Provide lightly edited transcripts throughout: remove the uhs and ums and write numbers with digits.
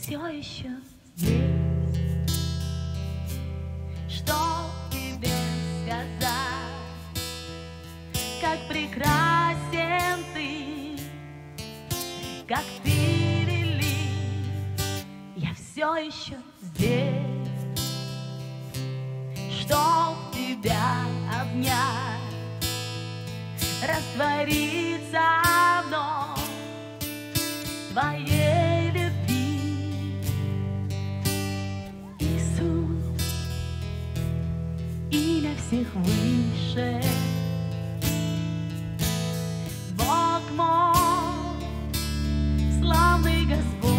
все еще здесь. Что тебе сказать, как прекрасен ты, как ты велик, я все еще здесь. Чтоб тебя обнять, раствориться вновь в твоей любви. Иисус, имя всех выше, Бог мой, славный Господь.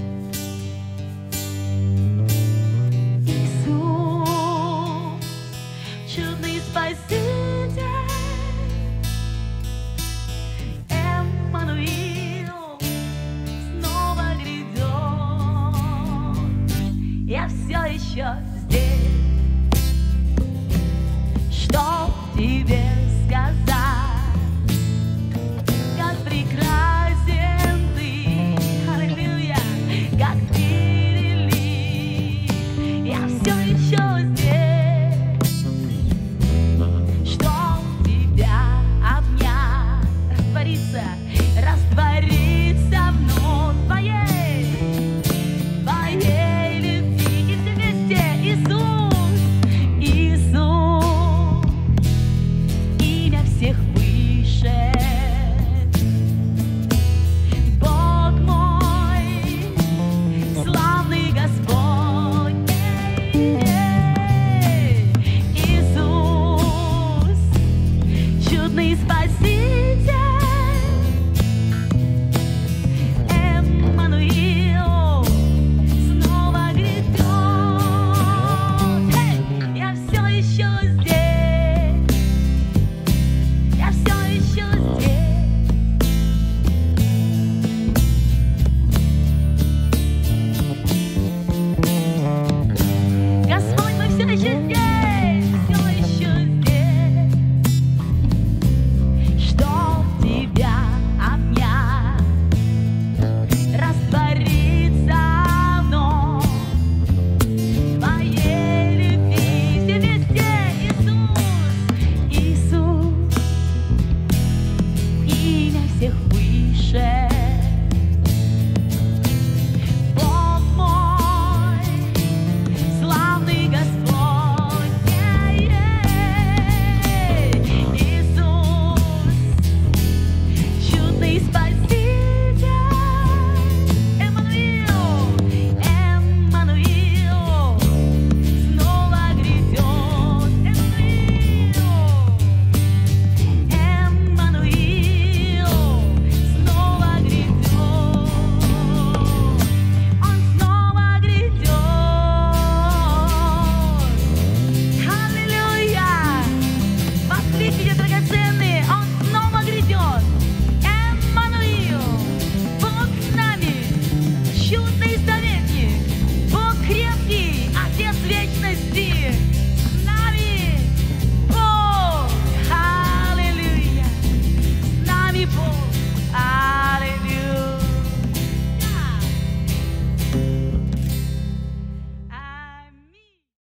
Иисус, чудный Спаситель, Эммануил снова грядет. Я все еще здесь. Что тебе сказать, как прекрасен ты, аллилуйя, как ты велик, я все еще здесь. Чтоб тебя обнять, раствориться вновь в твоей любви. И все вместе: Иисус, Иисус, имя всех выше, Бог мой, славный Господь. Иисус, чудный Спаситель,